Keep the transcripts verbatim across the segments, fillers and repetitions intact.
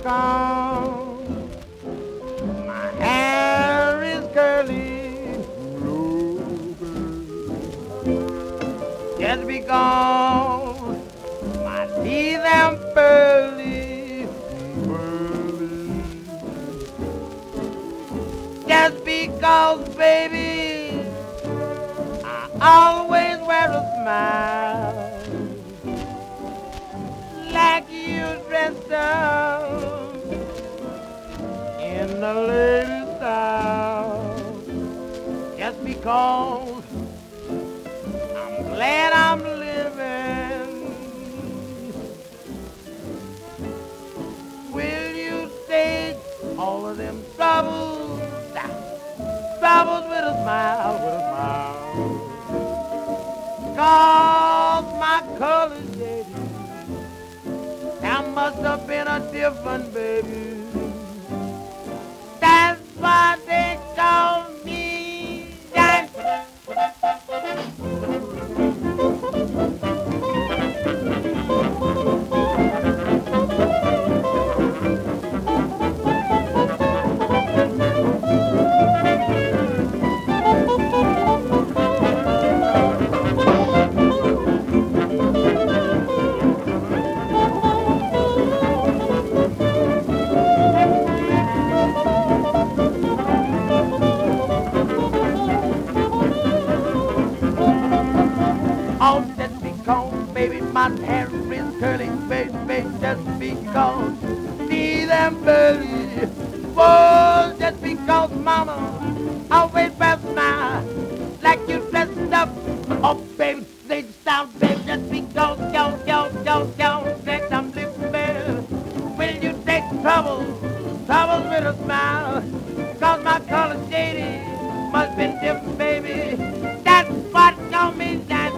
because my hair is curly, just because my teeth are pearly, pearly, just because, baby, I always wear a smile. Like you dressed up in the latest style, just because I'm glad I'm living. Will you take all of them troubles, troubles with a smile, with a smile? 'Cause my color's shady. I must have been a different baby. That's why they call me Jack. Oh, just because, baby, my hair is curly, baby, just because. See them belly, oh, just because, mama, always wear a smile, like you dressed up. Oh, baby, they style, baby, just because, yo, yo, yo, yo, next I'm living better. Will you take trouble, trouble with a smile? 'Cause my color's shady, must be different, baby. That's what call me that.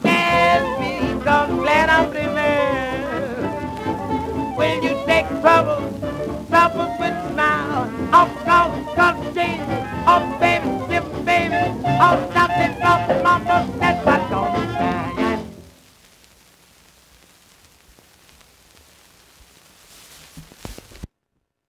Will you take trouble?